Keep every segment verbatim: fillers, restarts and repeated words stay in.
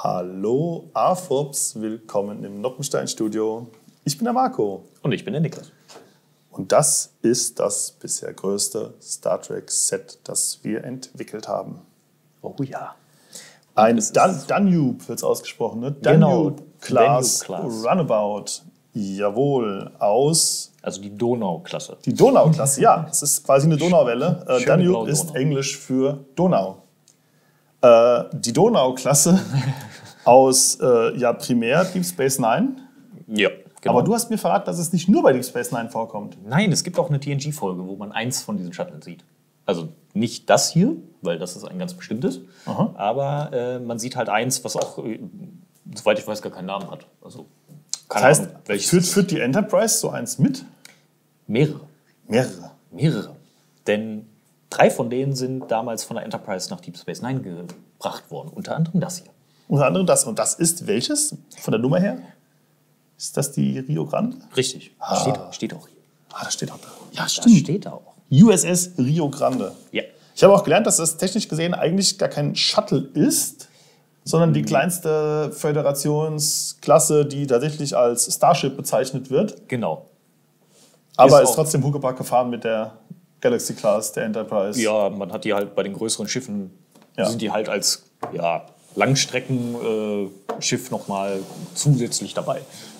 Hallo A F O Ps, willkommen im Noppenstein-Studio. Ich bin der Marco. Und ich bin der Niklas. Und das ist das bisher größte Star Trek-Set, das wir entwickelt haben. Oh ja. Ein Dan Danube wird es ausgesprochen, ne? Danube-Class Danube Runabout. Jawohl, aus... Also die Donau-Klasse. Die Donau-Klasse, ja. Es ist quasi eine Donauwelle. Äh, Danube ist Donau. Englisch für Donau. Äh, die Donau-Klasse aus, äh, ja, primär Deep Space Nine. Ja, genau. Aber du hast mir verraten, dass es nicht nur bei Deep Space Nine vorkommt. Nein, es gibt auch eine T N G-Folge, wo man eins von diesen Shuttles sieht. Also nicht das hier, weil das ist ein ganz bestimmtes. Aha. Aber äh, man sieht halt eins, was auch, äh, soweit ich weiß, gar keinen Namen hat. Also, Das keine heißt, Ahnung, welches führt, es ist. führt die Enterprise so eins mit? Mehrere. Mehrere. Mehrere. Denn drei von denen sind damals von der Enterprise nach Deep Space Nine gebracht worden. Unter anderem das hier. Unter anderem das. Und das ist welches? Von der Nummer her? Ist das die Rio Grande? Richtig. Ah. Steht, steht auch hier. Ah, das steht auch da. Ja, Das stimmt. steht da auch. U S S Rio Grande. Ja. Ich habe auch gelernt, dass das technisch gesehen eigentlich gar kein Shuttle ist, sondern die kleinste Föderationsklasse, die tatsächlich als Starship bezeichnet wird. Genau. Aber Ist ist auch- trotzdem Huckepack gefahren mit der Galaxy Class, der Enterprise. Ja, man hat die halt bei den größeren Schiffen, Ja. sind die halt als ja, Langstreckenschiff nochmal zusätzlich dabei.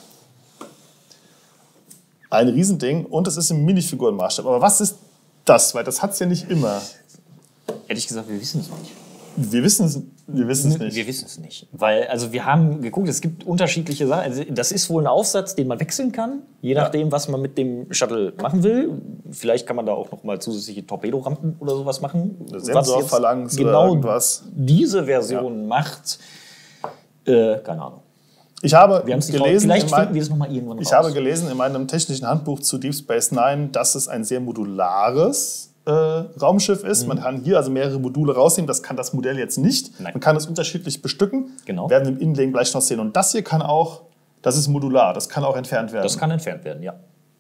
Ein Riesending und es ist im Minifigurenmaßstab. Aber was ist das? Weil das hat es ja nicht immer. Ehrlich gesagt, wir wissen es nicht. Wir wissen es, wir wissen es nicht. Wir wissen es nicht. Weil, also wir haben geguckt, es gibt unterschiedliche Sachen. Also das ist wohl ein Aufsatz, den man wechseln kann, je nachdem, was man mit dem Shuttle machen will. Vielleicht kann man da auch noch mal zusätzliche Torpedorampen oder sowas machen. Sensorphalanx oder genau irgendwas. diese Version macht, äh, keine Ahnung. Ich habe Wir haben es nicht gelesen, Vielleicht in mein, finden wir es noch mal irgendwann ich raus. habe gelesen in meinem technischen Handbuch zu Deep Space Nine, dass es ein sehr modulares äh, Raumschiff ist. Man kann hier also mehrere Module rausnehmen. Das kann das Modell jetzt nicht. Nein. Man kann es unterschiedlich bestücken. Genau. Werden wir im Innenlegen gleich noch sehen. Und das hier kann auch, das ist modular. Das kann auch entfernt werden. Das kann entfernt werden, ja.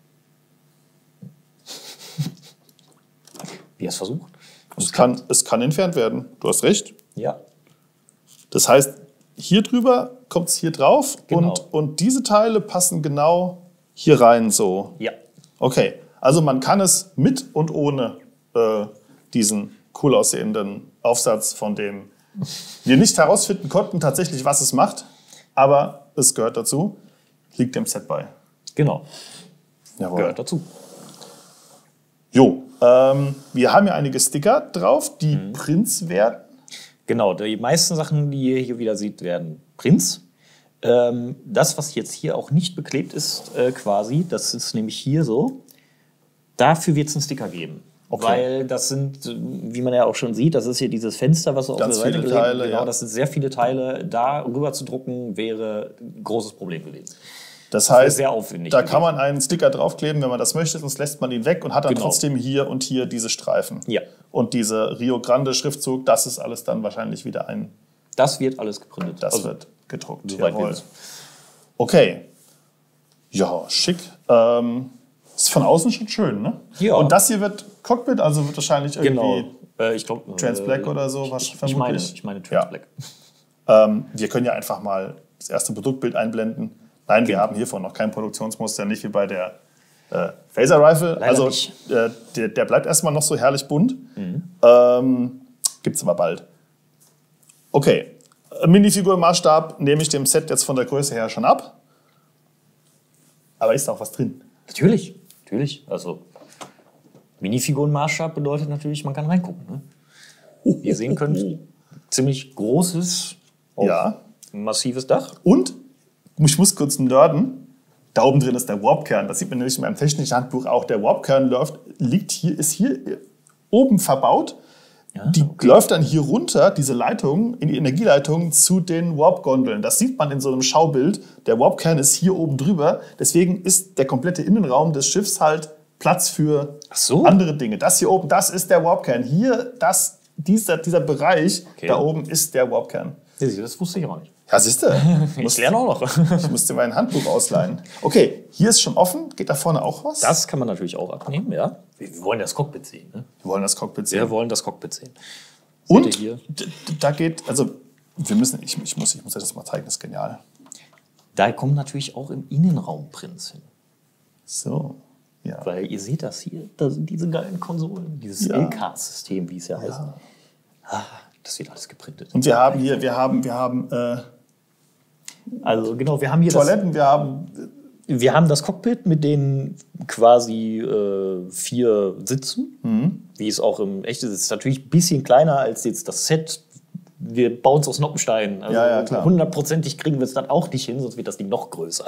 Wie hast du versucht? es, kann, es kann entfernt werden. Du hast recht. Ja. Das heißt, hier drüber kommt es hier drauf Genau. und, und diese Teile passen genau hier rein so. Ja. Okay, also man kann es mit und ohne äh, diesen cool aussehenden Aufsatz, von dem wir nicht herausfinden konnten tatsächlich, was es macht, aber es gehört dazu, liegt dem Set bei. Genau. Jawohl. Gehört dazu. Jo, ähm, wir haben ja einige Sticker drauf, die Mhm. Prints werden. Genau, die meisten Sachen, die ihr hier wieder seht, werden Prints. Ähm, das, was jetzt hier auch nicht beklebt ist, äh, quasi, das ist nämlich hier so, dafür wird es einen Sticker geben. Okay. Weil das sind, äh, wie man ja auch schon sieht, das ist hier dieses Fenster, was auf Ganz der Seite viele gelegt Teile, Genau, ja. das sind sehr viele Teile. Da rüber zu drucken, wäre ein großes Problem gewesen. Das wäre heißt, sehr aufwendig da gewesen. kann man einen Sticker draufkleben, wenn man das möchte, sonst lässt man ihn weg und hat dann Genau. trotzdem hier und hier diese Streifen. Ja. Und dieser Rio Grande Schriftzug, das ist alles dann wahrscheinlich wieder ein, Das wird alles geprintet. das Also, wird gedruckt. soweit wir Jawohl. wissen. Okay. Ja, schick. Ähm, ist von außen schon schön, ne? Ja. Und das hier wird Cockpit, also wird wahrscheinlich irgendwie Genau. Äh, ich glaube. Trans Black oder so, was Ich, ich, meine, vermutlich. ich meine Trans Ja. Black. Ähm, wir können ja einfach mal das erste Produktbild einblenden. Nein, wir Genau. haben hiervon noch kein Produktionsmuster, nicht wie bei der äh, Phaser Rifle. Leider also nicht. äh, der, der bleibt erstmal noch so herrlich bunt. Mhm. Ähm, gibt's aber bald. Okay, Minifigurmaßstab nehme ich dem Set jetzt von der Größe her schon ab. Aber ist da auch was drin? Natürlich, natürlich. Also Minifigurenmaßstab bedeutet natürlich, man kann reingucken. Ne? Wie ihr sehen könnt, ziemlich großes, auch Ja. massives Dach. Und, ich muss kurz nerden, da oben drin ist der Warpkern. Das sieht man nämlich in meinem technischen Handbuch auch. Der Warpkern läuft, liegt hier, ist hier oben verbaut. Ja, Die läuft dann hier runter, diese Leitung, in die Energieleitung zu den Warp-Gondeln. Das sieht man in so einem Schaubild. Der Warpkern ist hier oben drüber. Deswegen ist der komplette Innenraum des Schiffs halt Platz für Ach so. andere Dinge. Das hier oben, das ist der Warpkern. Hier, das, dieser, dieser Bereich Okay. da oben ist der Warpkern. Das wusste ich auch nicht. Ja, siehst du? Ich lerne auch noch. Ich musste mein Handbuch ausleihen. Okay, hier ist schon offen. Geht da vorne auch was? Das kann man natürlich auch abnehmen, ja. Wir wollen das Cockpit sehen. Ne? Wir wollen das Cockpit sehen. Wir wollen das Cockpit sehen. Seht Und ihr hier? d- d- da geht, also Wir müssen, ich, ich, muss, ich muss das mal zeigen, das ist genial. Da kommt natürlich auch im Innenraum Prinz hin. So, ja. Weil ihr seht das hier, da sind diese geilen Konsolen, dieses Ja. L K S-System, wie es ja heißt. Ah, das wird alles geprintet. Und wir haben hier, wir haben, wir haben äh, Also genau, wir haben hier Toiletten, wir haben das, wir haben das Cockpit mit den quasi äh, vier Sitzen, Mhm. wie es auch im echten ist. Es ist natürlich ein bisschen kleiner als jetzt das Set. Wir bauen es aus Noppenstein. Also Ja, ja, klar. hundertprozentig kriegen wir es dann auch nicht hin, sonst wird das Ding noch größer.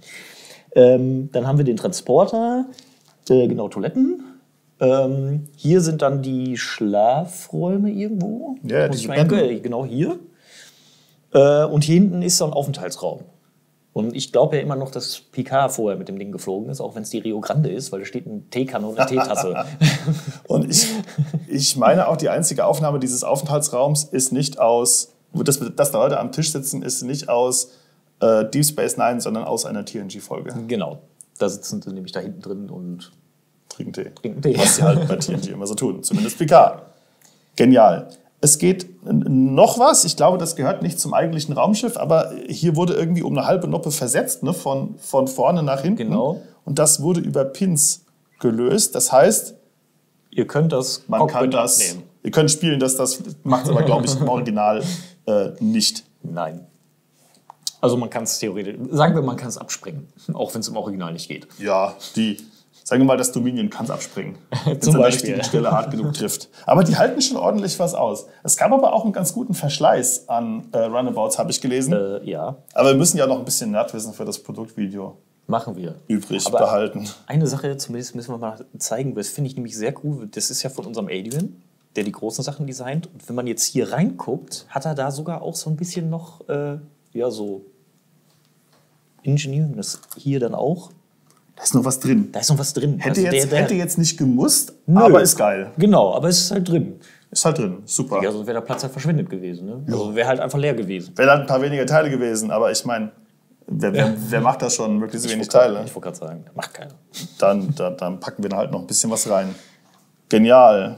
ähm, dann haben wir den Transporter, äh, genau, Toiletten. Ähm, hier sind dann die Schlafräume irgendwo. Ja, Muss die ich mal Betten. gucken, genau hier. Äh, und hier hinten ist so ein Aufenthaltsraum. Und ich glaube ja immer noch, dass Picard vorher mit dem Ding geflogen ist, auch wenn es die Rio Grande ist, weil da steht eine Teekanne und eine Teetasse. Und ich, ich meine auch, die einzige Aufnahme dieses Aufenthaltsraums ist nicht aus, dass, dass da Leute am Tisch sitzen, ist nicht aus äh, Deep Space Nine, sondern aus einer T N G-Folge. Genau. Da sitzen sie nämlich da hinten drin und Trinken Tee. trinken Tee. Was sie halt bei T N G immer so tun. Zumindest Picard. Genial. Es geht noch was. Ich glaube, das gehört nicht zum eigentlichen Raumschiff, aber hier wurde irgendwie um eine halbe Noppe versetzt, ne? von, von vorne nach hinten. Genau. Und das wurde über Pins gelöst. Das heißt, Ihr könnt das man Cockpit kann das, abnehmen. ihr könnt spielen, dass das macht es aber, glaube ich, im Original äh, nicht. Nein. Also man kann es theoretisch, sagen wir, man kann es abspringen, auch wenn es im Original nicht geht. Ja, die, sagen wir mal, das Dominion kann es abspringen. Wenn es Zum an der Beispiel. richtigen Stelle hart genug trifft. Aber die halten schon ordentlich was aus. Es gab aber auch einen ganz guten Verschleiß an äh, Runabouts, habe ich gelesen. Äh, ja, Aber wir müssen ja noch ein bisschen Nerdwissen für das Produktvideo machen wir. übrig Aber behalten. eine Sache zumindest müssen wir mal zeigen, das finde ich nämlich sehr cool. Das ist ja von unserem Adrian, der die großen Sachen designt. Und wenn man jetzt hier reinguckt, hat er da sogar auch so ein bisschen noch, äh, ja, so Engineering. Das hier dann auch. Da ist noch was drin. Da ist noch was drin. Hätte, Also jetzt, der- der- hätte jetzt nicht gemusst, Nö. aber ist geil. Genau, aber es ist halt drin. Ist halt drin. Super. Ja, sonst wäre der Platz halt verschwendet gewesen. Ne? Also wäre halt einfach leer gewesen. Wäre halt ein paar weniger Teile gewesen, aber ich meine, wer, wer, wer macht das schon? Möglichst wenig wollte grad- Teile. Ich wollte gerade sagen, macht keiner. Dann, dann, dann packen wir da halt noch ein bisschen was rein. Genial.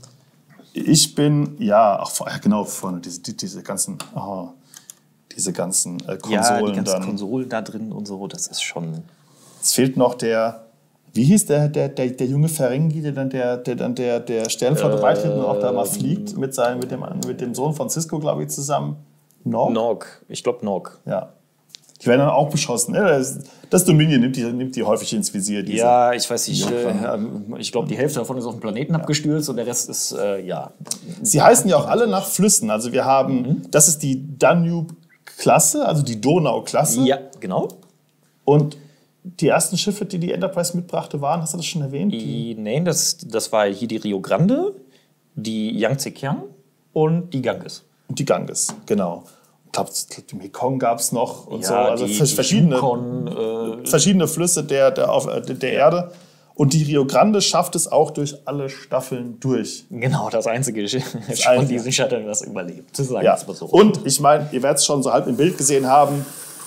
Ich bin, ja, ach, vor- ja, genau, vorne, diese, die- diese ganzen, oh, diese ganzen äh, Konsolen Ja, die ganzen dann. Konsolen da drin und so, das ist schon... Es fehlt noch der, wie hieß der, der, der, der junge Ferengi, der dann der, der, dann der, der Sternenflotte beitritt und auch da mal fliegt mit, seinem, mit, dem, mit dem Sohn von Cisco, glaube ich, zusammen. Nog? Nog, ich glaube Nog. Ja. Die werden dann auch beschossen. Ja, das, das Dominion nimmt die, nimmt die häufig ins Visier. Diese. Ja, ich weiß nicht, Ja, äh, ähm, ich glaube, die Hälfte davon ist auf den Planeten abgestürzt und der Rest ist, äh, ja. Sie heißen ja auch alle nach Flüssen. Also wir haben, Mhm. das ist die Danube-Klasse, also die Donau-Klasse. Ja, genau. Und die ersten Schiffe, die die Enterprise mitbrachte, waren, hast du das schon erwähnt? Die, Die, nee, das, das war hier die Rio Grande, die Yangtze Kiang und die Ganges. und die Ganges, genau. Ich glaube, die Mekong gab es noch und Ja, so. Also die, vers- die verschiedene, Yukon, äh, verschiedene Flüsse der, der, auf, äh, der Erde. Und die Rio Grande schafft es auch durch alle Staffeln durch. genau, das einzige Schiff von einzige. diesen Shuttle, das überlebt. Sagen wir Ja. es mal so. Und ich meine, ihr werdet es schon so halb im Bild gesehen haben,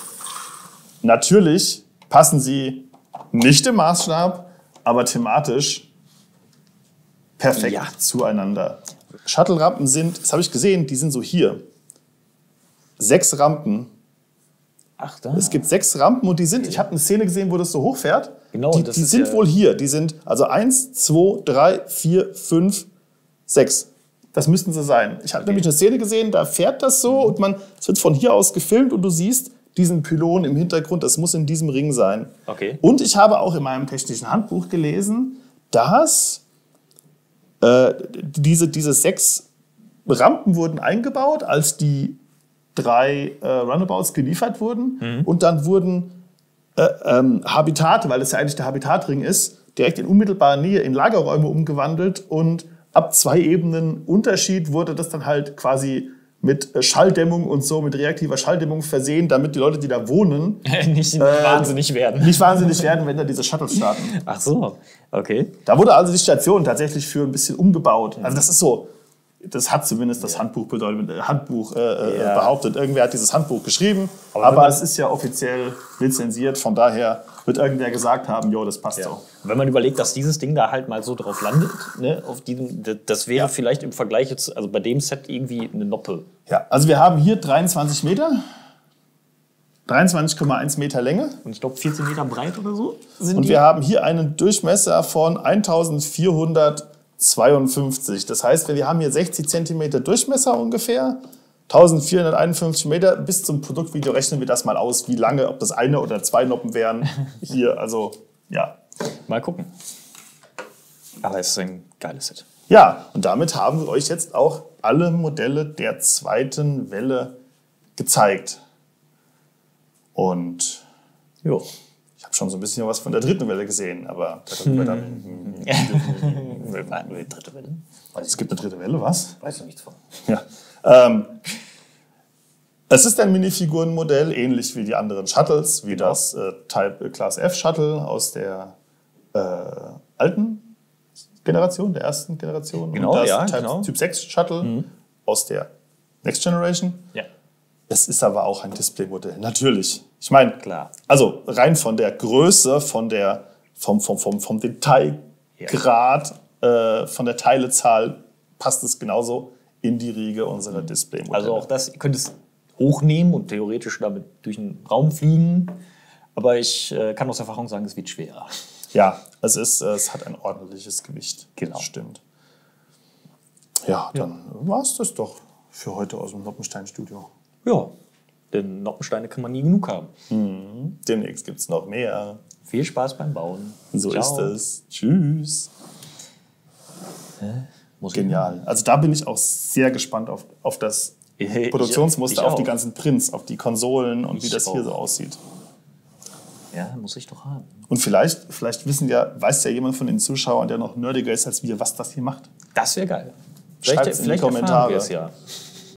natürlich passen sie nicht im Maßstab, aber thematisch perfekt Ja. zueinander. Shuttle-Rampen sind, das habe ich gesehen, die sind so hier. Sechs Rampen. Ach, da. Es gibt sechs Rampen und die sind, ich habe eine Szene gesehen, wo das so hochfährt. Genau, die das die ist sind ja- wohl hier. Die sind also eins, zwei, drei, vier, fünf, sechs. Das müssten sie sein. Ich habe nämlich eine Szene gesehen, da fährt das so und man, es wird von hier aus gefilmt und du siehst diesen Pylon im Hintergrund. Das muss in diesem Ring sein. Okay. Und ich habe auch in meinem technischen Handbuch gelesen, dass äh, diese, diese sechs Rampen wurden eingebaut, als die drei äh, Runabouts geliefert wurden. Mhm. Und dann wurden äh, ähm, Habitate, weil das ja eigentlich der Habitatring ist, direkt in unmittelbarer Nähe in Lagerräume umgewandelt. Und ab zwei Ebenen Unterschied wurde das dann halt quasi mit äh, Schalldämmung und so, mit reaktiver Schalldämmung versehen, damit die Leute, die da wohnen, nicht wahnsinnig werden. nicht wahnsinnig werden, wenn da diese Shuttles starten. Ach so, okay. Da wurde also die Station tatsächlich für ein bisschen umgebaut. Also das ist so, Das hat zumindest das Ja. Handbuch, bedeutet, äh, Handbuch äh, Ja. behauptet. Irgendwer hat dieses Handbuch geschrieben, Aber aber, wenn man- es ist ja offiziell lizenziert. Von daher wird irgendwer gesagt haben, jo, das passt Ja. so. Und wenn man überlegt, dass dieses Ding da halt mal so drauf landet, ne, auf diesem, d- das wäre Ja. vielleicht im Vergleich jetzt, also bei dem Set irgendwie eine Noppe. Ja, also wir haben hier dreiundzwanzig Meter, dreiundzwanzig Komma eins Meter Länge. Und ich glaube vierzehn Meter breit oder so sind Und die. wir haben hier einen Durchmesser von eintausendvierhundertzweiundfünfzig. Das heißt, wir haben hier sechzig Zentimeter Durchmesser ungefähr, eintausendvierhunderteinundfünfzig Meter. Bis zum Produktvideo rechnen wir das mal aus, wie lange, ob das eine oder zwei Noppen wären. Hier, also ja. Mal gucken. Aber es ist ein geiles Set. Ja, und damit haben wir euch jetzt auch alle Modelle der zweiten Welle gezeigt. Und Jo. ich habe schon so ein bisschen was von der dritten Welle gesehen, aber da können wir dann. Dritte Welle? Es gibt eine dritte Welle, was? Weiß ich nichts von. Ja. Ähm, es ist ein Minifigurenmodell, ähnlich wie die anderen Shuttles, wie das äh, Type Class F Shuttle aus der äh, alten Generation, der ersten Generation. Genau, und das ja, Type, genau. Typ sechs Shuttle aus der Next Generation. Ja. Es ist aber auch ein Displaymodell, natürlich. Ich meine, Klar. also rein von der Größe, von der, vom, vom, vom, vom Detailgrad, äh, von der Teilezahl passt es genauso in die Riege unserer Displaymodelle. Also auch das, ihr könnt es hochnehmen und theoretisch damit durch den Raum fliegen. Aber ich äh, kann aus Erfahrung sagen, es wird schwerer. Ja, es, ist, äh, es hat ein ordentliches Gewicht. Genau. Das stimmt. Ja, dann war es das doch für heute aus dem Noppenstein-Studio. Ja, denn Noppensteine kann man nie genug haben. Demnächst gibt es noch mehr. Viel Spaß beim Bauen. So Ciao. ist es. Tschüss. Muss ich- Genial. Also da bin ich auch sehr gespannt auf, auf das Ich- Produktionsmuster, ich auf die auch. ganzen Prints, auf die Konsolen und wie Ich das hier auch. so aussieht. Ja, muss ich doch haben. Und vielleicht, vielleicht wissen ja, weiß ja jemand von den Zuschauern, der noch nerdiger ist als wir, was das hier macht. Das wäre geil. Schreibt's in die erfahren Kommentare. wir es ja.